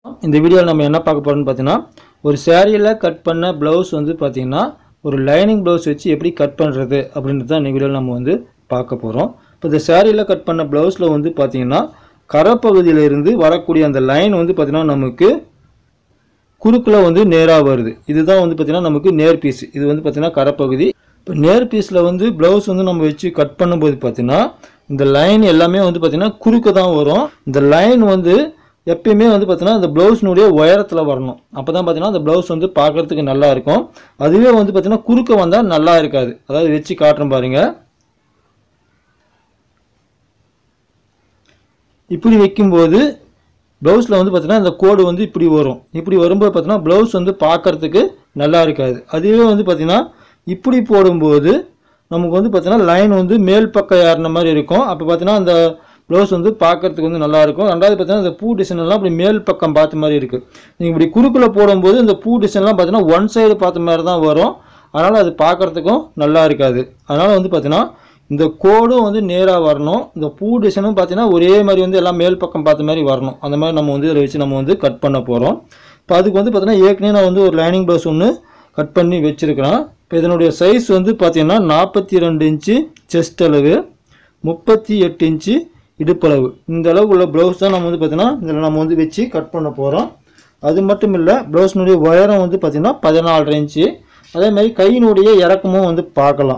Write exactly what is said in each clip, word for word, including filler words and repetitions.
இந்த வீடியோவில் நம்ம என்ன பார்க்க போறோம்னு பார்த்தீங்கன்னா ஒரு சாரியில் கட் பண்ண ப்ளவுஸ் வந்து பார்த்தீங்கன்னா ஒரு லைனிங் ப்ளவுஸ் வச்சு எப்படி கட் பண்ணுறது அப்படின்றது தான் இந்த வீடியோவில் நம்ம வந்து பார்க்க போகிறோம். இப்போ இந்த சாரியில் கட் பண்ண ப்ளவுஸில் வந்து பார்த்தீங்கன்னா கரப்பகுதியிலிருந்து வரக்கூடிய அந்த லைன் வந்து பார்த்தீங்கன்னா நமக்கு குறுக்கில் வந்து நேராக வருது. இதுதான் வந்து பார்த்தீங்கன்னா நமக்கு நேர் பீஸ். இது வந்து பார்த்தீங்கன்னா கரப்பகுதி. இப்போ நேர் பீஸில் வந்து ப்ளவுஸ் வந்து நம்ம வச்சு கட் பண்ணும்போது பார்த்தீங்கன்னா இந்த லைன் எல்லாமே வந்து பார்த்தீங்கன்னா குறுக்க தான் வரும். இந்த லைன் வந்து எப்பயுமே வந்து பார்த்தீங்கன்னா இந்த ப்ளவுஸ்னுடைய உயரத்தில் வரணும். அப்போ தான் பார்த்தீங்கன்னா அந்த ப்ளவுஸ் வந்து பார்க்குறதுக்கு நல்லா இருக்கும். அதுவே வந்து பார்த்தீங்கன்னா குறுக்க வந்தால் நல்லா இருக்காது. அதாவது வச்சு காட்டுறேன் பாருங்க. இப்படி வைக்கும்போது ப்ளவுஸில் வந்து பார்த்தீங்கன்னா இந்த கோடு வந்து இப்படி வரும். இப்படி வரும்போது பார்த்தீங்கன்னா ப்ளவுஸ் வந்து பார்க்குறதுக்கு நல்லா இருக்காது. அதுவே வந்து பார்த்தீங்கன்னா இப்படி போடும்போது நமக்கு வந்து பார்த்தீங்கன்னா லைன் வந்து மேல் பக்கம் ஏறின மாதிரி இருக்கும். அப்போ பார்த்தீங்கன்னா அந்த ப்ளவுஸ் வந்து பார்க்குறதுக்கு வந்து நல்லாயிருக்கும். ரெண்டாவது பார்த்தீங்கன்னா இந்த பூ டிசைன்லாம் அப்படி மேல் பக்கம் பார்த்த மாதிரி இருக்குது. நீங்கள் இப்படி குறுக்கில் போடும்போது இந்த பூ டிசைன்லாம் பார்த்தீங்கன்னா ஒன் சைடு பார்த்த மாதிரி தான் வரும். அதனால் அது பார்க்குறதுக்கும் நல்லா இருக்காது. அதனால் வந்து பார்த்தீங்கன்னா இந்த கோடும் வந்து நேராக வரணும். இந்த பூ டிசைனும் பார்த்தீங்கன்னா ஒரே மாதிரி வந்து எல்லாம் மேல் பக்கம் பார்த்த மாதிரி வரணும். அந்த மாதிரி நம்ம வந்து இதில் வச்சு நம்ம வந்து கட் பண்ண போகிறோம். இப்போ அதுக்கு வந்து பார்த்தீங்கன்னா ஏற்கனவே நான் வந்து ஒரு லைனிங் ப்ளவுஸ் ஒன்று கட் பண்ணி வச்சுருக்கிறேன். இப்போ இதனுடைய சைஸ் வந்து பார்த்தீங்கன்னா நாற்பத்தி ரெண்டு இன்ச்சு செஸ்ட் அளவு, முப்பத்தி எட்டு இன்ச்சு இடுப்பளவு. இந்த அளவு உள்ள ப்ளவுஸ் தான் நம்ம வந்து பார்த்தீங்கன்னா இதில் நம்ம வந்து வச்சு கட் பண்ண போகிறோம். அது மட்டும் இல்லை, ப்ளவுஸ்னுடைய உயரம் வந்து பார்த்தீங்கன்னா பதினாலரை இன்ச்சு. அதே மாதிரி கையினுடைய இறக்கமும் வந்து பார்க்கலாம்.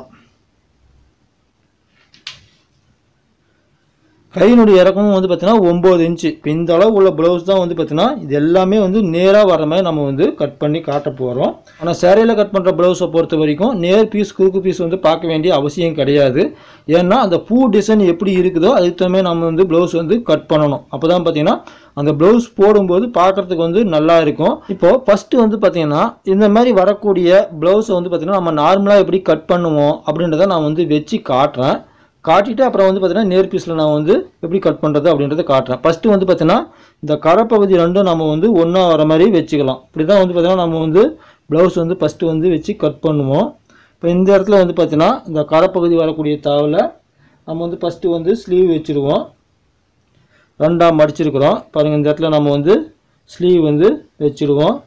கையினுடைய இறக்கமும் வந்து பார்த்தீங்கன்னா ஒம்பது இன்ச்சு. இப்போ இந்த அளவு உள்ள ப்ளவுஸ் தான் வந்து பார்த்தீங்கன்னா இது எல்லாமே வந்து நேராக வர மாதிரி நம்ம வந்து கட் பண்ணி காட்ட போகிறோம். ஆனால் சேரீயில் கட் பண்ணுற ப்ளவுஸை பொறுத்த வரைக்கும் நேர் பீஸ் குறுக்கு பீஸ் வந்து பார்க்க வேண்டிய அவசியம் கிடையாது. ஏன்னா அந்த பூ டிசைன் எப்படி இருக்குதோ அதுக்கு தகுந்த நம்ம வந்து ப்ளவுஸ் வந்து கட் பண்ணணும். அப்போ தான் பார்த்தீங்கன்னா அந்த ப்ளவுஸ் போடும்போது பார்க்குறதுக்கு வந்து நல்லா இருக்கும். இப்போது ஃபஸ்ட்டு வந்து பார்த்தீங்கன்னா இந்த மாதிரி வரக்கூடிய ப்ளவுஸை வந்து பார்த்தீங்கன்னா நம்ம நார்மலாக எப்படி கட் பண்ணுவோம் அப்படின்றத நான் வந்து வச்சு காட்டுறேன். காட்டிட்டு அப்புறம் வந்து பார்த்தீங்கன்னா நேர் பீஸில் நான் வந்து எப்படி கட் பண்ணுறது அப்படின்றத காட்டுறேன். ஃபஸ்ட்டு வந்து பார்த்தீங்கன்னா இந்த கரப்பகுதி ரெண்டும் நம்ம வந்து ஒன்றா வர மாதிரி வச்சுக்கலாம். இப்படி தான் வந்து பார்த்தீங்கன்னா நம்ம வந்து ப்ளவுஸ் வந்து ஃபஸ்ட்டு வந்து வச்சு கட் பண்ணுவோம். இப்போ இந்த இடத்துல வந்து பார்த்தீங்கன்னா இந்த கரப்பகுதி வரக்கூடிய தாவில் நம்ம வந்து ஃபஸ்ட்டு வந்து ஸ்லீவ் வச்சுருவோம். ரெண்டாக மடிச்சிருக்கிறோம் பாருங்கள். இந்த இடத்துல நம்ம வந்து ஸ்லீவ் வந்து வச்சுருவோம்.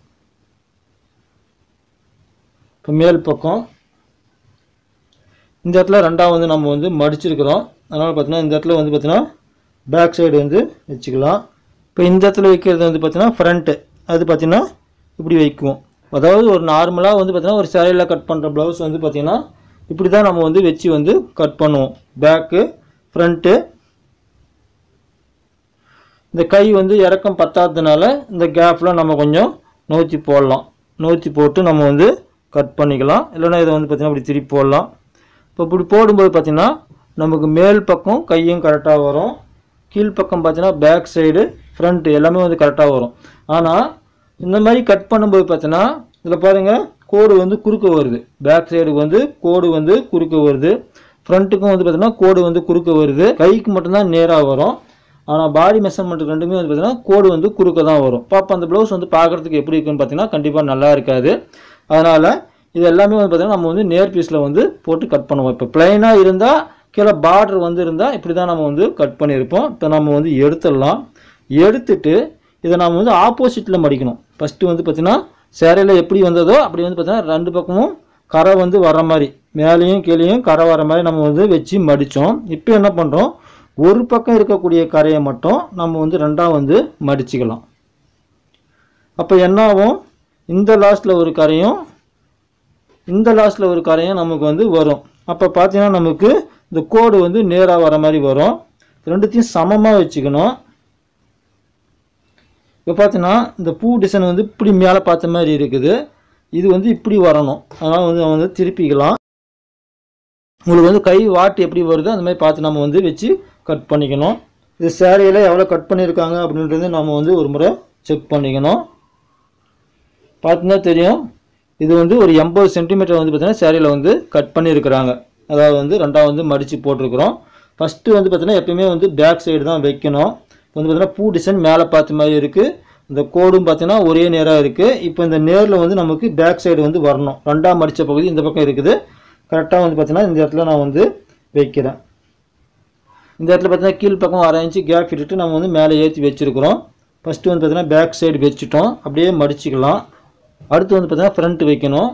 இப்போ மேல் பக்கம் இந்த இடத்துல ரெண்டாவது வந்து நம்ம வந்து மடிச்சிருக்கிறோம். அதனால் பார்த்தீங்கன்னா இந்த இடத்துல வந்து பார்த்தீங்கன்னா பேக் சைடு வந்து வச்சுக்கலாம். இப்போ இந்த இடத்துல வைக்கிறது வந்து பார்த்தீங்கன்னா ஃப்ரண்ட்டு, அது பார்த்தீங்கன்னா இப்படி வைக்குவோம். அதாவது ஒரு நார்மலாக வந்து பார்த்தீங்கன்னா ஒரு சேரீயில் கட் பண்ணுற ப்ளவுஸ் வந்து பார்த்தீங்கன்னா இப்படி தான் நம்ம வந்து வச்சு வந்து கட் பண்ணுவோம். Back front. இந்த கை வந்து இறக்கம் பத்தாததுனால இந்த கேப்பில் நம்ம கொஞ்சம் நோத்தி போடலாம். நோத்தி போட்டு நம்ம வந்து கட் பண்ணிக்கலாம். இல்லைன்னா இதை வந்து பார்த்தீங்கன்னா இப்படி திருப்பி போடலாம். இப்போ இப்படி போடும்போது பார்த்தீங்கன்னா நமக்கு மேல் பக்கம் கையும் கரெக்டாக வரும். கீழ்ப்பக்கம் பார்த்தீங்கன்னா பேக் சைடு ஃப்ரண்ட்டு எல்லாமே வந்து கரெக்டாக வரும். ஆனால் இந்த மாதிரி கட் பண்ணும்போது பார்த்தீங்கன்னா இதில் பாருங்கள் கோடு வந்து குறுக்க வருது. பேக் சைடுக்கு வந்து கோடு வந்து குறுக்க வருது. ஃப்ரண்ட்டுக்கும் வந்து பார்த்தீங்கன்னா கோடு வந்து குறுக்க வருது. கைக்கு மட்டும்தான் நேராக வரும். ஆனால் பாடி மெஷர்மெண்ட் ரெண்டுமே வந்து பார்த்தீங்கன்னா கோடு வந்து குறுக்க தான் வரும். பாப்பா அந்த ப்ளவுஸ் வந்து பார்க்குறதுக்கு எப்படி இருக்குன்னு பார்த்தீங்கன்னா கண்டிப்பாக நல்லா இருக்காது. அதனால் இது எல்லாமே வந்து பார்த்தீங்கன்னா நம்ம வந்து நேர் பீஸில் வந்து போட்டு கட் பண்ணுவோம். இப்போ பிளைனாக இருந்தால் கீழே பார்டர் வந்து இருந்தால் இப்படி தான் நம்ம வந்து கட் பண்ணியிருப்போம். இப்போ நம்ம வந்து எடுத்துடலாம். எடுத்துட்டு இதை நம்ம வந்து ஆப்போசிட்டில் மடிக்கணும். ஃபஸ்ட்டு வந்து பார்த்திங்கன்னா சேரீயில் எப்படி வந்ததோ அப்படி வந்து பார்த்தீங்கன்னா ரெண்டு பக்கமும் கரை வந்து வர மாதிரி மேலேயும் கீழேயும் கரை வர மாதிரி நம்ம வந்து வச்சு மடித்தோம். இப்போ என்ன பண்ணுறோம், ஒரு பக்கம் இருக்கக்கூடிய கரையை மட்டும் நம்ம வந்து ரெண்டாக வந்து மடிச்சுக்கலாம். அப்போ என்னாகும், இந்த லாஸ்ட்டில் ஒரு கரையும் இந்த லாஸ்ட்டில் ஒரு கரையும் நமக்கு வந்து வரும். அப்போ பார்த்தீங்கன்னா நமக்கு இந்த கோடு வந்து நேராக வர மாதிரி வரும். ரெண்டுத்தையும் சமமாக வச்சுக்கணும். இப்போ பார்த்தீங்கன்னா இந்த பூ டிசைன் வந்து இப்படி மேலே பார்த்த மாதிரி இருக்குது. இது வந்து இப்படி வரணும். அதனால் வந்து நம்ம வந்து திருப்பிக்கலாம். உங்களுக்கு வந்து கை வாட்டு எப்படி வருதோ அந்த மாதிரி பார்த்து நம்ம வந்து வச்சு கட் பண்ணிக்கணும். இது சேரீயில் எவ்வளோ கட் பண்ணியிருக்காங்க அப்படின்றது நம்ம வந்து ஒரு முறை செக் பண்ணிக்கணும். பார்த்தீங்கன்னா தெரியும், இது வந்து ஒரு எண்பது சென்டிமீட்டர் வந்து பார்த்தீங்கன்னா சேரீயில் வந்து கட் பண்ணியிருக்கிறாங்க. அதாவது வந்து ரெண்டாவது வந்து மடித்து போட்டிருக்கிறோம். ஃபஸ்ட்டு வந்து பார்த்தீங்கன்னா எப்பயுமே வந்து பேக் சைடு தான் வைக்கணும். வந்து பார்த்தீங்கன்னா பூ டிசைன் மேலே பார்த்த மாதிரி இருக்குது. இந்த கோடும் பார்த்தீங்கன்னா ஒரே நேராக இருக்குது. இப்போ இந்த நேரில் வந்து நமக்கு பேக் சைடு வந்து வரணும். ரெண்டாக மடித்த பகுதி இந்த பக்கம் இருக்குது. கரெக்டாக வந்து பார்த்தீங்கன்னா இந்த இடத்துல நான் வந்து வைக்கிறேன். இந்த இடத்துல பார்த்தீங்கன்னா கீழ் பக்கம் அரை இன்ச்சு கேப் விட்டுட்டு நம்ம வந்து மேலே ஏற்றி வச்சுருக்கிறோம். ஃபஸ்ட்டு வந்து பார்த்தீங்கன்னா பேக் சைடு வச்சுட்டோம், அப்படியே மடிச்சுக்கலாம். அடுத்து வந்து பார்த்தீங்கன்னா ஃப்ரண்ட் வைக்கணும்.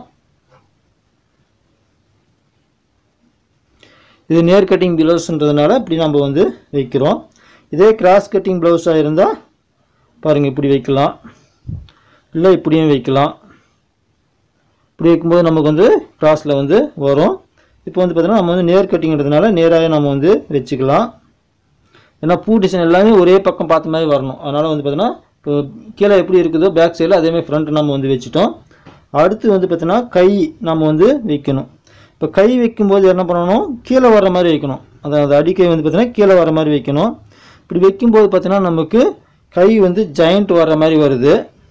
இது நேர் கட்டிங் ப்ளவுஸ்ன்றதுனால இப்படி நம்ம வந்து வைக்கிறோம். இதே கிராஸ் கட்டிங் ப்ளவுஸாக இருந்தால் பாருங்கள் இப்படி வைக்கலாம், இல்லை இப்படியும் வைக்கலாம். இப்படி வைக்கும்போது நமக்கு வந்து கிராஸில் வந்து வரும். இப்போ வந்து பார்த்தீங்கன்னா நம்ம வந்து நேர் கட்டிங்கிறதுனால நேராக நம்ம வந்து வச்சுக்கலாம். ஏன்னா பூ டிசைன் எல்லாமே ஒரே பக்கம் பார்த்த மாதிரி வரணும். அதனால் வந்து பார்த்தீங்கன்னா இப்போ கீழே எப்படி இருக்குதோ பேக் சைடில் அதேமாதிரி ஃப்ரண்ட் நம்ம வந்து வச்சுட்டோம். அடுத்து வந்து பார்த்தீங்கன்னா கை நம்ம வந்து வைக்கணும். இப்போ கை வைக்கும்போது என்ன பண்ணணும், கீழே வர மாதிரி வைக்கணும். அதாவது அடிக்கை வந்து பார்த்தீங்கன்னா கீழே வர மாதிரி வைக்கணும். இப்படி வைக்கும்போது பார்த்தீங்கன்னா நமக்கு கை வந்து ஜாயிண்ட் வர்ற மாதிரி வருது.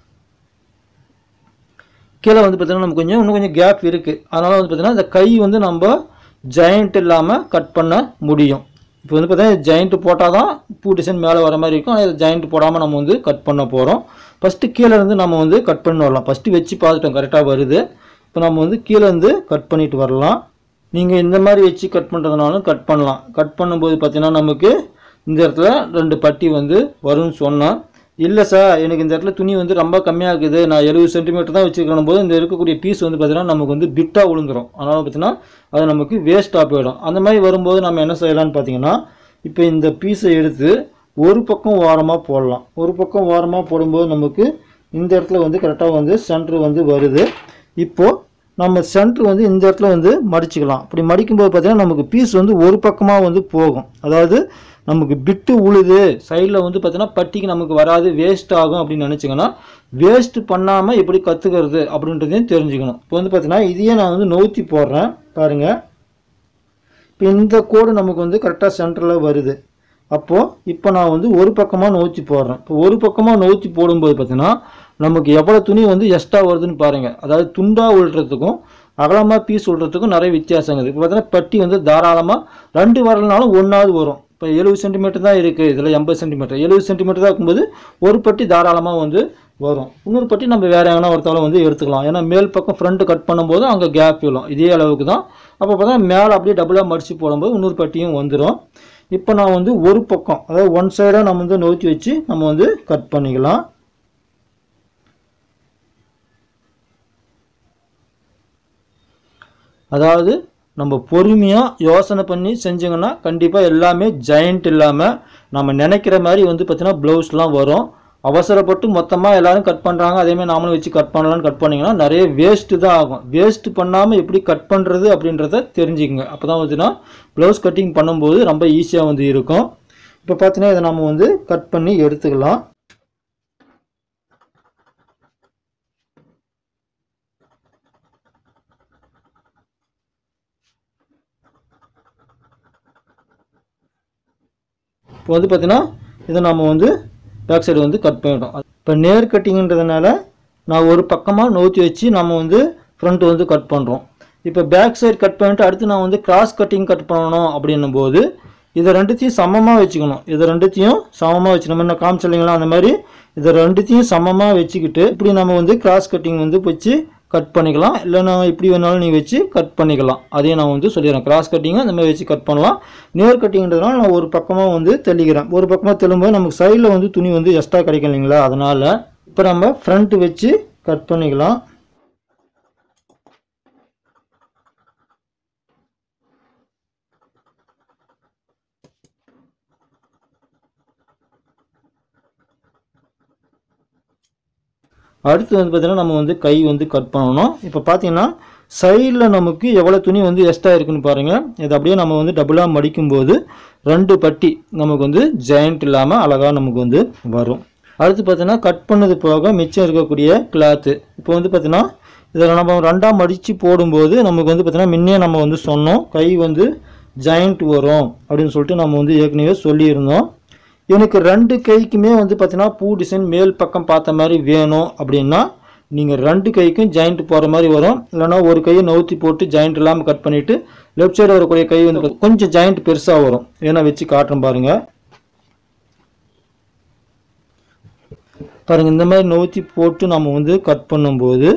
கீழே வந்து பார்த்தீங்கன்னா நமக்கு கொஞ்சம் இன்னும் கொஞ்சம் கேப் இருக்குது. அதனால் வந்து பார்த்தீங்கன்னா இந்த கை வந்து நம்ம ஜாயிண்ட் இல்லாமல் கட் பண்ண முடியும். இப்போ வந்து பார்த்தீங்கன்னா ஜாயிண்ட் போட்டால் தான் பூ டிசைன் மேலே வர மாதிரி இருக்கும். ஆனால் ஜாயிண்ட் போடாமல் நம்ம வந்து கட் பண்ண போகிறோம். ஃபஸ்ட்டு கீழே இருந்து நம்ம வந்து கட் பண்ணி வரலாம். ஃபஸ்ட்டு வச்சு பார்த்துட்டோம் கரெக்டாக வருது. இப்போ நம்ம வந்து கீழே இருந்து கட் பண்ணிட்டு வரலாம். நீங்கள் இந்த மாதிரி வச்சு கட் பண்ணுறதுனாலும் கட் பண்ணலாம். கட் பண்ணும்போது பார்த்தீங்கன்னா நமக்கு இந்த இடத்துல ரெண்டு பட்டி வந்து வரும்னு சொன்னோம். இல்லை சார் எனக்கு இந்த இடத்துல துணி வந்து ரொம்ப கம்மியாக இருக்குது, நான் எழுபது சென்டிமீட்டர் தான் வச்சுருக்கணும் போது இந்த இருக்கக்கூடிய பீஸ் வந்து பார்த்தீங்கன்னா நமக்கு வந்து பிட்டாக விழுந்துடும். அதனால் பார்த்தீங்கன்னா அது நமக்கு வேஸ்ட்டாக போயிடும். அந்த மாதிரி வரும்போது நம்ம என்ன செய்யலாம்னு பார்த்தீங்கன்னா இப்போ இந்த பீஸை எடுத்து ஒரு பக்கம் ஓரமாக போடலாம். ஒரு பக்கம் ஓரமாக போடும்போது நமக்கு இந்த இடத்துல வந்து கரெக்டாக வந்து சென்ட்ரு வந்து வருது. இப்போது நம்ம சென்ட்ரு வந்து இந்த இடத்துல வந்து மடிச்சுக்கலாம். அப்படி மடிக்கும்போது பார்த்தீங்கன்னா நமக்கு பீஸ் வந்து ஒரு பக்கமாக வந்து போகும். அதாவது நமக்கு பிட்டு உழுது சைடில் வந்து பார்த்தீங்கன்னா பட்டிக்கு நமக்கு வராது, வேஸ்ட் ஆகும் அப்படின்னு நினச்சிங்கன்னா வேஸ்ட்டு பண்ணாமல் எப்படி கற்றுக்கிறது அப்படின்றதையும் தெரிஞ்சுக்கணும். இப்போ வந்து பார்த்தீங்கன்னா இதையே நான் வந்து நவுத்தி போடுறேன் பாருங்கள். இப்போ இந்த கோடு நமக்கு வந்து கரெக்டாக சென்டரில் வருது. அப்போது இப்போ நான் வந்து ஒரு பக்கமாக நவுத்தி போடுறேன். இப்போ ஒரு பக்கமாக நவுத்தி போடும்போது பார்த்தீங்கன்னா நமக்கு எவ்வளோ துணி வந்து எக்ஸ்ட்ரா வருதுன்னு பாருங்கள். அதாவது துண்டாக உள்றதுக்கும் அகலமாக பீஸ் விடுறதுக்கும் நிறைய வித்தியாசங்குது. இப்போ பார்த்தீங்கன்னா பட்டி வந்து தாராளமாக ரெண்டு வரலனாலும் ஒன்றாவது வரும். இப்போ எழுபது சென்டிமீட்டர் தான் இருக்குது, இதில் எண்பது சென்டிமீட்டர் எழுபது சென்டிமீட்டர் தான் இருக்கும்போது ஒரு பட்டி தாராளமாக வந்து வரும். இன்னொரு பட்டி நம்ம வேறு எங்கன்னா ஒருத்தாலும் வந்து எடுத்துக்கலாம். ஏன்னா மேல் பக்கம் ஃப்ரண்ட்டு கட் பண்ணும்போது அங்கே கேப் விழும், இதே அளவுக்கு தான். அப்போ பார்த்தா மேலே அப்படியே டபுளாக மடித்து போடும்போது இன்னொரு பட்டியும் வந்துடும். இப்போ நான் வந்து ஒரு பக்கம் அதாவது ஒன் சைடாக நம்ம வந்து நோக்கி வச்சு நம்ம வந்து கட் பண்ணிக்கலாம். அதாவது நம்ம பொறுமையாக யோசனை பண்ணி செஞ்சோங்கன்னா கண்டிப்பாக எல்லாமே ஜாயிண்ட் இல்லாமல் நம்ம நினைக்கிற மாதிரி வந்து பார்த்திங்கன்னா ப்ளவுஸ்லாம் வரும். அவசரப்பட்டு மொத்தமாக எல்லோரும் கட் பண்ணுறாங்க, அதேமாதிரி நாமளும் வச்சு கட் பண்ணலான்னு கட் பண்ணிங்கன்னா நிறைய வேஸ்ட்டு தான் ஆகும். வேஸ்ட்டு பண்ணாமல் எப்படி கட் பண்ணுறது அப்படின்றத தெரிஞ்சுக்கங்க. அப்போ தான் வந்துன்னா ப்ளவுஸ் கட்டிங் பண்ணும்போது ரொம்ப ஈஸியாக வந்து இருக்கும். இப்போ பார்த்தீங்கன்னா இதை நம்ம வந்து கட் பண்ணி எடுத்துக்கலாம். இப்போ வந்து பார்த்தீங்கன்னா இதை நம்ம வந்து பேக் சைடு வந்து கட் பண்ணிட்டோம். இப்போ நேர் கட்டிங்கன்றதுனால நான் ஒரு பக்கமாக நோத்தி வச்சு நம்ம வந்து ஃப்ரண்ட் வந்து கட் பண்ணுறோம். இப்போ பேக் சைடு கட் பண்ணிட்டு அடுத்து நான் வந்து கிராஸ் கட்டிங் கட் பண்ணணும் அப்படின்னும் போது இதை ரெண்டுத்தையும் சமமாக வச்சுக்கணும். இதை ரெண்டுத்தையும் சமமாக வச்சு நம்ம என்ன காமிச்சில்லைங்களா அந்த மாதிரி இதை ரெண்டுத்தையும் சமமாக வச்சுக்கிட்டு இப்படி நம்ம வந்து கிராஸ் கட்டிங் வந்து வச்சு கட் பண்ணிக்கலாம். இல்லைனா இப்படி வேணாலும் நீங்கள் வச்சு கட் பண்ணிக்கலாம். அதையும் நான் வந்து சொல்லிடுறேன். கிராஸ் கட்டிங்கை அந்த மாதிரி வச்சு கட் பண்ணலாம். நேர் கட்டிங்கிறதுனால நான் ஒரு பக்கமாக வந்து தெளிக்கிறேன். ஒரு பக்கமாக தெளிக்கும்போது நமக்கு சைடில் வந்து துணி வந்து எக்ஸ்ட்ரா கிடைக்கும் இல்லைங்களா, அதனால் இப்போ நம்ம ஃப்ரண்ட்டு வச்சு கட் பண்ணிக்கலாம். அடுத்து வந்து பார்த்தீங்கன்னா நம்ம வந்து கை வந்து கட் பண்ணணும். இப்போ பார்த்தீங்கன்னா சைடில் நமக்கு எவ்வளோ துணி வந்து எக்ஸ்ட்ரா இருக்குன்னு பாருங்கள். இதை அப்படியே நம்ம வந்து டபுளாக மடிக்கும்போது ரெண்டு பட்டி நமக்கு வந்து ஜாயிண்ட் இல்லாமல் அழகாக நமக்கு வந்து வரும். அடுத்து பார்த்தீங்கன்னா கட் பண்ணது போக மிச்சம் இருக்கக்கூடிய கிளாத்து இப்போ வந்து பார்த்தீங்கன்னா இதில் நம்ம ரெண்டாக மடித்து போடும்போது நமக்கு வந்து பார்த்தீங்கன்னா முன்னே நம்ம வந்து சொன்னோம் கை வந்து ஜாயிண்ட் வரும் அப்படின்னு சொல்லிட்டு நம்ம வந்து ஏற்கனவே சொல்லியிருந்தோம். எனக்கு ரெண்டு கைக்குமே வந்து பார்த்தீங்கன்னா பூ டிசைன் மேல் பக்கம் பார்த்த மாதிரி வேணும் அப்படின்னா நீங்கள் ரெண்டு கைக்கும் ஜாயிண்ட் போகிற மாதிரி வரும். இல்லைனா ஒரு கையை நவுத்தி போட்டு ஜாயிண்ட் இல்லாமல் கட் பண்ணிவிட்டு லெஃப்ட் சைடு வரக்கூடிய கை வந்து கொஞ்சம் ஜாயிண்ட் பெருசாக வரும். ஏன்னா வச்சு காட்டுறேன் பாருங்கள். பாருங்கள் இந்த மாதிரி நவுத்தி போட்டு நம்ம வந்து கட் பண்ணும்போது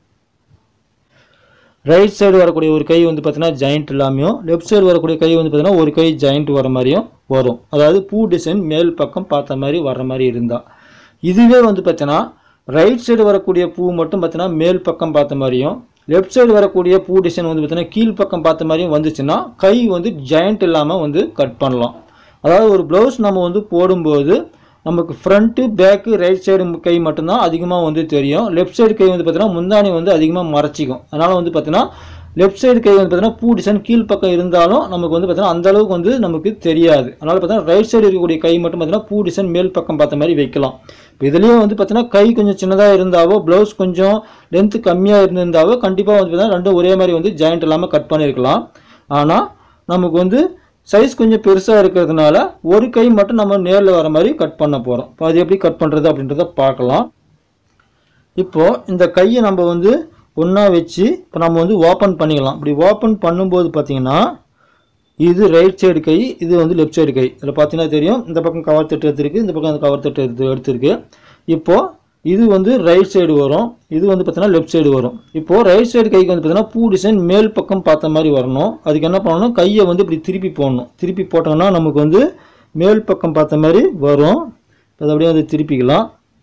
ரைட் சைடு வரக்கூடிய ஒரு கை வந்து பார்த்தீங்கன்னா ஜாயிண்ட் இல்லாமையும் லெஃப்ட் சைடு வரக்கூடிய கை வந்து பார்த்தீங்கன்னா ஒரு கை ஜாயிண்ட் வர மாதிரியும் வரும். அதாவது பூ டிசைன் மேல் பக்கம் பார்த்த மாதிரி வர்ற மாதிரி இருந்தால் இதுவே வந்து பார்த்தீங்கன்னா ரைட் சைடு வரக்கூடிய பூ மட்டும் பார்த்தீங்கன்னா மேல் பக்கம் பார்த்த மாதிரியும், லெஃப்ட் சைடு வரக்கூடிய பூ டிசைன் வந்து பார்த்தீங்கன்னா கீழ் பக்கம் பார்த்த மாதிரியும் வந்துச்சுன்னா கை வந்து ஜாயிண்ட் இல்லாமல் வந்து கட் பண்ணலாம். அதாவது ஒரு ப்ளவுஸ் நம்ம வந்து போடும்போது நமக்கு ஃப்ரண்ட்டு பேக்கு ரைட் சைடு கை மட்டும்தான் அதிகமாக வந்து தெரியும். லெஃப்ட் சைடு கை வந்து பார்த்தீங்கன்னா முந்தானி வந்து அதிகமாக மறைச்சிக்கும். அதனால் வந்து பார்த்தீங்கன்னா லெஃப்ட் சைடு கை வந்து பார்த்தீங்கன்னா பூ டிசைன் கீழ் பக்கம் இருந்தாலும் நமக்கு வந்து பார்த்தீங்கன்னா அந்த அளவுக்கு வந்து நமக்கு தெரியாது. அதனால் பார்த்தீங்கன்னா ரைட் சைடு இருக்கக்கூடிய கை மட்டும் பார்த்தீங்கன்னா பூ டிசைன் மேல் பக்கம் பார்த்த மாதிரி வைக்கலாம். இப்போ இதுலேயே வந்து பார்த்தீங்கன்னா கை கொஞ்சம் சின்னதாக இருந்தாவோ ப்ளவுஸ் கொஞ்சம் லென்த்து கம்மியாக இருந்திருந்தாவோ கண்டிப்பாக வந்து பார்த்தீங்கன்னா ரெண்டும் ஒரே மாதிரி வந்து ஜாயிண்ட் இல்லாமல் கட் பண்ணியிருக்கலாம். ஆனால் நமக்கு வந்து சைஸ் கொஞ்சம் பெருசாக இருக்கிறதுனால ஒரு கை மட்டும் நம்ம நேரில் வர மாதிரி கட் பண்ண போகிறோம். இப்போ அது எப்படி கட் பண்ணுறது அப்படின்றத பார்க்கலாம். இப்போது இந்த கையை நம்ம வந்து ஒன்றா வச்சு இப்போ நம்ம வந்து ஓப்பன் பண்ணிக்கலாம். இப்படி ஓப்பன் பண்ணும்போது பார்த்தீங்கன்னா இது ரைட் சைடு கை, இது வந்து லெஃப்ட் சைடு கை. இதில் பார்த்தீங்கன்னா தெரியும், இந்த பக்கம் கவர் தட்டு எடுத்துருக்கு, இந்த பக்கம் அந்த கவர் தட்டு எடுத்து எடுத்துருக்கு. இப்போது இது வந்து ரைட் சைடு வரும், இது வந்து பார்த்தீங்கன்னா லெஃப்ட் சைடு வரும். இப்போது ரைட் சைடு கைக்கு வந்து பார்த்தீங்கன்னா பூ டிசைன் மேல் பக்கம் பார்த்த மாதிரி வரணும். அதுக்கு என்ன பண்ணணும், கையை வந்து இப்படி திருப்பி போடணும். திருப்பி போட்டோம்னா நமக்கு வந்து மேல் பக்கம் பார்த்த மாதிரி வரும். அதை அப்படியே வந்து திருப்பிக்கலாம்.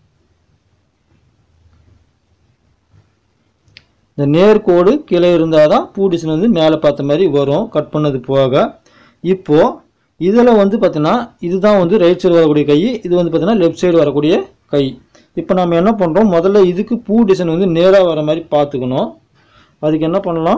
இந்த நேர்கோடு கீழே இருந்தால் தான் பூ டிசைன் வந்து மேலே பார்த்த மாதிரி வரும் கட் பண்ணது போக. இப்போது இதில் வந்து பார்த்தீங்கன்னா இதுதான் வந்து ரைட் சைடு வரக்கூடிய கை, இது வந்து பார்த்தீங்கன்னா லெஃப்ட் சைடு வரக்கூடிய கை. இப்போ நம்ம என்ன பண்ணுறோம், முதல்ல இதுக்கு பூ டிசைன் வந்து நேராக வர மாதிரி பார்த்துக்கணும். அதுக்கு என்ன பண்ணலாம்,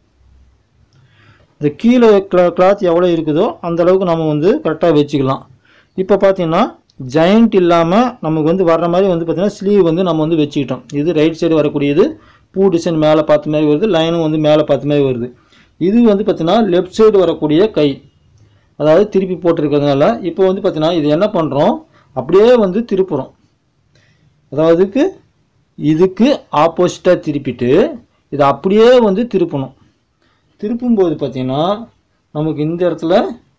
இந்த கீழே கிளா கிளாத் எவ்வளோ இருக்குதோ அந்த அளவுக்கு நம்ம வந்து கரெக்டாக வச்சுக்கலாம். இப்போ பார்த்தீங்கன்னா ஜாயிண்ட் இல்லாமல் நமக்கு வந்து வர்ற மாதிரி வந்து பார்த்தீங்கன்னா ஸ்லீவ் வந்து நம்ம வந்து வச்சுக்கிட்டோம். இது ரைட் சைடு வரக்கூடியது பூ டிசைன் மேலே பார்த்த மாதிரி வருது, லைனும் வந்து மேலே பார்த்த மாதிரி வருது. இது வந்து பார்த்தீங்கன்னா லெஃப்ட் சைடு வரக்கூடிய கை, அதாவது திருப்பி போட்டிருக்கிறதுனால இப்போ வந்து பார்த்தீங்கன்னா இது என்ன பண்ணுறோம், அப்படியே வந்து திருப்புறோம். அதாவதுக்கு இதுக்கு ஆப்போசிட்டாக திருப்பிட்டு இதை அப்படியே வந்து திருப்பணும். திருப்பும்போது பார்த்தீங்கன்னா நமக்கு இந்த இடத்துல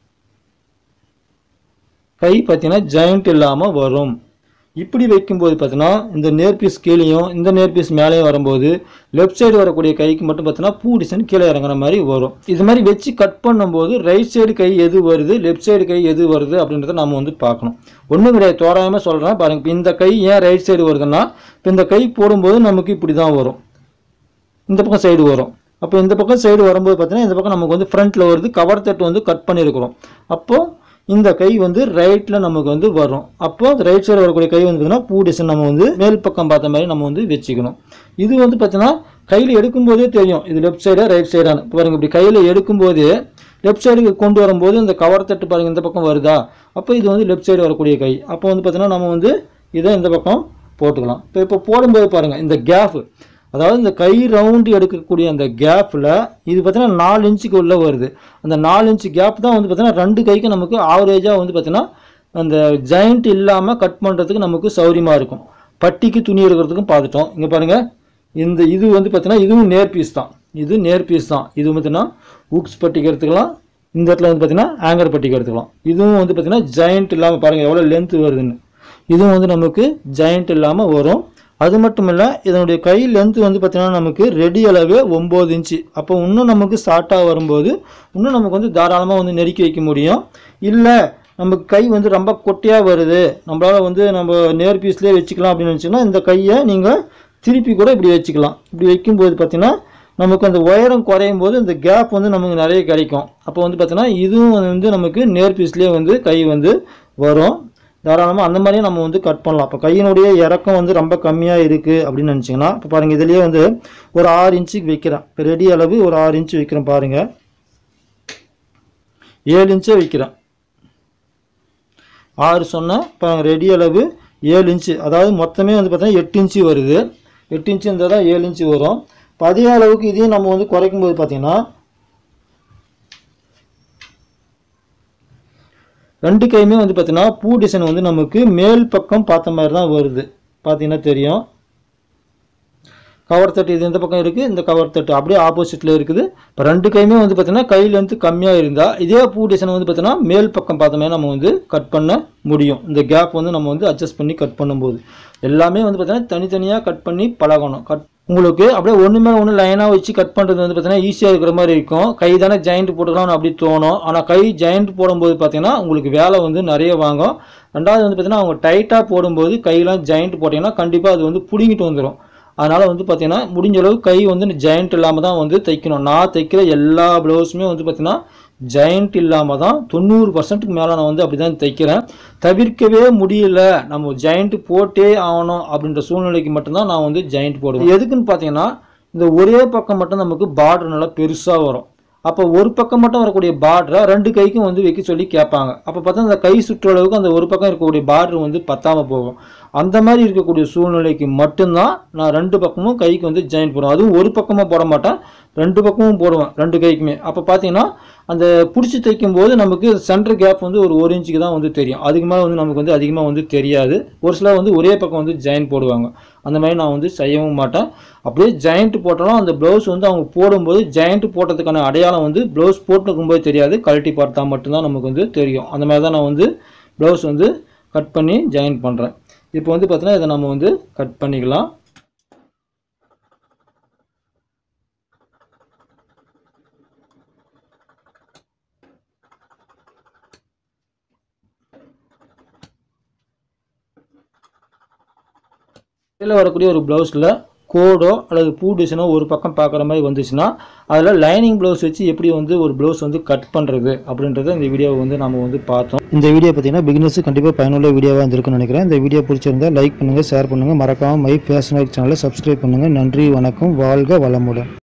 கை பார்த்தீங்கன்னா ஜாயிண்ட் இல்லாமல் வரும். இப்படி வைக்கும்போது பார்த்தீங்கன்னா இந்த நேர்பீஸ் கீழேயும் இந்த நேர்பீஸ் மேலேயும் வரும்போது லெஃப்ட் சைடு வரக்கூடிய கைக்கு மட்டும் பார்த்தீங்கன்னா பூ டிசைன் கீழே இறங்குற மாதிரி வரும். இது மாதிரி வச்சு கட் பண்ணும்போது ரைட் சைடு கை எது வருது, லெஃப்ட் சைடு கை எது வருது அப்படின்றத நம்ம வந்து பார்க்கணும். ஒன்றும் கிடையாது, தோராயமாக சொல்கிறேன் பாருங்கள். இப்போ இந்த கை ஏன் ரைட் சைடு வருதுன்னா, இப்போ இந்த கை போடும்போது நமக்கு இப்படி தான் வரும், இந்த பக்கம் சைடு வரும். அப்போ இந்த பக்கம் சைடு வரும்போது பார்த்தீங்கன்னா இந்த பக்கம் நமக்கு வந்து ஃப்ரண்ட்டில் வருது, கவர் தட்டு வந்து கட் பண்ணியிருக்கிறோம். அப்போது இந்த கை வந்து ரைட்டில் நமக்கு வந்து வரும். அப்போ ரைட் சைடு வரக்கூடிய கை வந்து பார்த்தீங்கன்னா பூ டிசைன் நம்ம வந்து மேல் பக்கம் பார்த்த மாதிரி நம்ம வந்து வச்சுக்கணும். இது வந்து பார்த்தீங்கன்னா கையில் எடுக்கும்போதே தெரியும் இது லெஃப்ட் சைடா ரைட் சைடானு. பாருங்க, இப்படி கையில் எடுக்கும்போது லெஃப்ட் சைடுக்கு கொண்டு வரும்போது இந்த கவர் தட்டு பாருங்கள் இந்த பக்கம் வருதா, அப்போ இது வந்து லெஃப்ட் சைடு வரக்கூடிய கை. அப்போ வந்து பார்த்தீங்கன்னா நம்ம வந்து இதை இந்த பக்கம் போட்டுக்கலாம். இப்போ இப்போ போடும்போது பாருங்கள் இந்த கேப்பு, அதாவது இந்த கை ரவுண்டு எடுக்கக்கூடிய அந்த கேப்பில் இது பார்த்தீங்கன்னா நாலு இன்ச்சுக்கு உள்ளே வருது. அந்த நாலு இன்ச்சு கேப் தான் வந்து பார்த்தீங்கன்னா ரெண்டு கைக்கு நமக்கு ஆவரேஜாக வந்து பார்த்தீங்கன்னா அந்த ஜாயிண்ட் இல்லாமல் கட் பண்ணுறதுக்கு நமக்கு சௌரியமாக இருக்கும். பட்டிக்கு துணி எடுக்கிறதுக்கும் பார்த்துட்டோம். இங்கே பாருங்கள், இந்த இது வந்து பார்த்தீங்கன்னா இதுவும் நேர் பீஸ் தான், இது நேர் பீஸ் தான். இது பார்த்தீங்கன்னா ஹூக்ஸ் பட்டிக்கு எடுத்துக்கலாம், இந்த இடத்துல வந்து பார்த்தீங்கன்னா ஆங்கர் பட்டிக்கு எடுத்துக்கலாம். இதுவும் வந்து பார்த்தீங்கன்னா ஜாயிண்ட் இல்லாமல் பாருங்கள் எவ்வளோ லென்த்து வருதுன்னு, இதுவும் வந்து நமக்கு ஜாயிண்ட் இல்லாமல் வரும். அது மட்டும் இல்லை, இதனுடைய கை லென்த்து வந்து பார்த்தீங்கன்னா நமக்கு ரெடி அளவு ஒம்பது இன்ச்சு. அப்போ இன்னும் நமக்கு ஷார்ட்டாக வரும்போது இன்னும் நமக்கு வந்து தாராளமாக வந்து நெருக்கி வைக்க முடியும். இல்லை நமக்கு கை வந்து ரொம்ப கொட்டையாக வருது, நம்மளால் வந்து நம்ம நேர் பீஸ்லேயே வச்சுக்கலாம் அப்படின்னு நினச்சிங்கன்னா இந்த கையை நீங்கள் திருப்பி கூட இப்படி வச்சுக்கலாம். இப்படி வைக்கும்போது பார்த்தீங்கன்னா நமக்கு அந்த உயரம் குறையும் போது இந்த கேப் வந்து நமக்கு நிறைய கிடைக்கும். அப்போ வந்து பார்த்தீங்கன்னா இதுவும் வந்து நமக்கு நேர் பீஸ்லேயே வந்து கை வந்து வரும். தாராளமாக அந்த மாதிரியே நம்ம வந்து கட் பண்ணலாம். இப்போ கையினுடைய இறக்கம் வந்து ரொம்ப கம்மியாக இருக்குது அப்படின்னு நினச்சிங்கன்னா இப்போ பாருங்கள், இதுலேயே வந்து ஒரு ஆறு இன்ச்சுக்கு வைக்கிறேன். இப்போ ரெடி அளவு ஒரு ஆறு இன்ச்சு வைக்கிறேன் பாருங்கள், ஏழு இன்ச்சே வைக்கிறேன். ஆறு சொன்னால் இப்போ ரெடி அளவு ஏழு இன்ச்சு, அதாவது மொத்தமே வந்து பார்த்தீங்கன்னா எட்டு இன்ச்சு வருது. எட்டு இன்ச்சு இருந்தால் தான் ஏழு இன்ச்சு வரும். இப்போ அதே அளவுக்கு இதையும் நம்ம வந்து குறைக்கும் போது பார்த்தீங்கன்னா ரெண்டு கையுமே வந்து பார்த்தீங்கன்னா பூ டிசைன் வந்து நமக்கு மேல் பக்கம் பார்த்த மாதிரி தான் வருது. பார்த்தீங்கன்னா தெரியும், கவர் தட்டு இது இந்த பக்கம் இருக்குது, இந்த கவர் தட்டு அப்படியே ஆப்போசிட்டில் இருக்குது. இப்போ ரெண்டு கையுமே வந்து பார்த்தீங்கன்னா கை லென்த்து கம்மியாக இருந்தால் இதே பூ டிசைன் வந்து பார்த்தீங்கன்னா மேல் பக்கம் பார்த்த மாதிரி நம்ம வந்து கட் பண்ண முடியும். இந்த கேப் வந்து நம்ம வந்து அட்ஜஸ்ட் பண்ணி கட் பண்ணும்போது எல்லாமே வந்து பார்த்தீங்கன்னா தனித்தனியாக கட் பண்ணி பழகணும். கட் உங்களுக்கு அப்படியே ஒன்று மேலே ஒன்று லைனாக வச்சு கட் பண்ணுறது வந்து பார்த்தீங்கன்னா ஈஸியாக இருக்கிற மாதிரி இருக்கும். கை தானே ஜாயிண்ட் போட்டுக்கலாம்னு அப்படி தோணும். ஆனால் கை ஜாயிண்ட் போடும்போது பார்த்தீங்கன்னா உங்களுக்கு வேலை வந்து நிறைய வாங்கும். ரெண்டாவது வந்து பார்த்தீங்கன்னா அவங்க டைட்டாக போடும்போது கையெல்லாம் ஜாயிண்ட் போட்டிங்கன்னா கண்டிப்பாக அது வந்து பிடிங்கிட்டு வந்துடும். அதனால் வந்து பார்த்தீங்கன்னா முடிஞ்ச அளவு கை வந்து ஜாயிண்ட் இல்லாமல் தான் வந்து தைக்கணும். நான் தைக்கிற எல்லா ப்ளவுஸுமே வந்து பார்த்தீங்கன்னா ஜாயிண்ட் இல்லாமல் தான் தொண்ணூறு பர்சன்ட்டுக்கு மேலே நான் வந்து அப்படி தான் தைக்கிறேன். தவிர்க்கவே முடியல நம்ம ஜாயிண்ட் போட்டே ஆகணும் அப்படின்ற சூழ்நிலைக்கு மட்டும்தான் நான் வந்து ஜாயிண்ட் போடுவேன். எதுக்குன்னு பார்த்தீங்கன்னா இந்த ஒரே பக்கம் மட்டும் நமக்கு பார்டர் நல்லா பெருசாக வரும். அப்போ ஒரு பக்கம் மட்டும் வரக்கூடிய பார்டரை ரெண்டு கைக்கும் வந்து வைக்க சொல்லி கேட்பாங்க. அப்போ பார்த்தா அந்த கை சுற்றளவுக்கு அந்த ஒரு பக்கம் இருக்கக்கூடிய பார்டர் வந்து பத்தாமல் போகும். அந்த மாதிரி இருக்கக்கூடிய சூழ்நிலைக்கு மட்டும்தான் நான் ரெண்டு பக்கமும் கைக்கு வந்து ஜாயின் போடுவேன். அதுவும் ஒரு பக்கமாக போட மாட்டேன், ரெண்டு பக்கமும் போடுவேன், ரெண்டு கைக்குமே. அப்போ பார்த்தீங்கன்னா அந்த பிடிச்சி தைக்கும் போது நமக்கு சென்டர் கேப் வந்து ஒரு ஒரு இன்ச்சுக்கு தான் வந்து தெரியும். அதுக்கு மேலே வந்து நமக்கு வந்து அதிகமாக வந்து தெரியாது. ஒரு சிலர் வந்து ஒரே பக்கம் வந்து ஜாயின் போடுவாங்க. அந்த மாதிரி நான் வந்து செய்யவும் மாட்டேன். அப்படியே ஜாயிண்ட் போட்டாலும் அந்த ப்ளவுஸ் வந்து அவங்க போடும்போது ஜாயிண்ட் போட்டதுக்கான அடையாளம் வந்து ப்ளவுஸ் போட்டுக்கும்போது தெரியாது, கழட்டி பார்த்தா மட்டும்தான் நமக்கு வந்து தெரியும். அந்த மாதிரி தான் நான் வந்து ப்ளவுஸ் வந்து கட் பண்ணி ஜாயின் பண்ணுறேன். இப்போ வந்து பார்த்தீங்கன்னா இதை நம்ம வந்து கட் பண்ணிக்கலாம். இதில் வரக்கூடிய ஒரு ப்ளவுஸில் கோடோ அல்லது பூ டிசைனோ ஒரு பக்கம் பார்க்குற மாதிரி வந்துச்சுன்னா அதில் லைனிங் ப்ளவுஸ் வச்சு எப்படி வந்து ஒரு ப்ளவுஸ் வந்து கட் பண்ணுறது அப்படின்றத இந்த வீடியோவை வந்து நம்ம வந்து பார்த்தோம். இந்த வீடியோ பார்த்தீங்கன்னா பிகினர்ஸுக்கு கண்டிப்பாக பயனுள்ள வீடியோவாக இருந்திருக்குன்னு நினைக்கிறேன். இந்த வீடியோ பிடிச்சிருந்தா லைக் பண்ணுங்கள், ஷேர் பண்ணுங்கள், மறக்காமல் மை ஃபேஷன் சேனலை சப்ஸ்கிரைப் பண்ணுங்கள். நன்றி, வணக்கம், வாழ்க வளமுடன்.